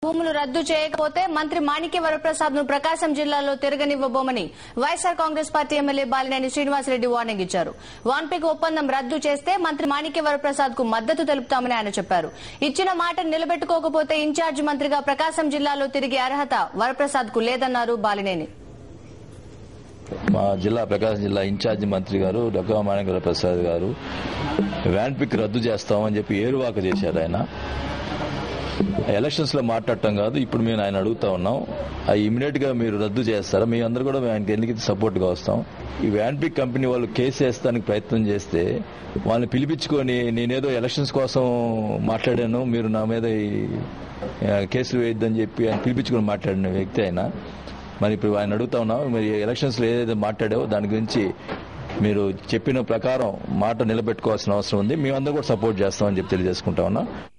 భూములు రద్దు చేయకపోతే మంత్రి మాణిక్య వరప్రసాద్ ను ప్రకాశం జిల్లాలో తిరగనివ్వబోమని YSR Congress party MLA Balineni Srinivasa Reddy warning ఇచ్చారు. వాన్పిక్ ఒప్పందం రద్దు చేస్తే మంత్రి మాణిక్య వరప్రసాద్ కు మద్దతు తెలుపుతామని ఆయన చెప్పారు. ఇచ్చిన మాట నిలబెట్టుకోకపోతే ఇన్ఛార్జ్ మంత్రిగా ప్రకాశం జిల్లాలో తిరిగే అర్హత వరప్రసాద్ కు లేదన్నారు బాలినేని. మా జిల్లా ప్రకాశం జిల్లా ఇన్ఛార్జి మంత్రి గారు డొక్కా మాణిక్య వరప్రసాద్ గారు వ్యాన్పిక్ రద్దు చేస్తామని చెప్పి ఏరువాక చేశారు. ఆయన ఎలక్షన్స్ లో మాట్లాడటం కాదు, ఇప్పుడు మేము ఆయన అడుగుతా ఉన్నాం, అవి ఇమీడియట్ గా మీరు రద్దు చేస్తారా? మీ అందరూ కూడా ఆయనకి ఎన్నికకి సపోర్ట్ గా వస్తాం. ఈ వ్యాన్పిక్ కంపెనీ వాళ్ళు కేసు వేస్తానికి ప్రయత్నం చేస్తే వాళ్ళని పిలిపించుకొని నేనేదో ఎలక్షన్స్ కోసం మాట్లాడాను, మీరు నా మీద కేసులు వేయొద్దని చెప్పి ఆయన పిలిపించుకొని మాట్లాడిన వ్యక్తి ఆయన. మరి ఇప్పుడు ఆయన అడుగుతా ఉన్నాం, మరి ఎలక్షన్స్ లో ఏదైతే మాట్లాడావో దాని గురించి మీరు చెప్పిన ప్రకారం మాట నిలబెట్టుకోవాల్సిన అవసరం ఉంది. మేమందరూ కూడా సపోర్ట్ చేస్తామని చెప్పి తెలియజేసుకుంటా ఉన్నాం.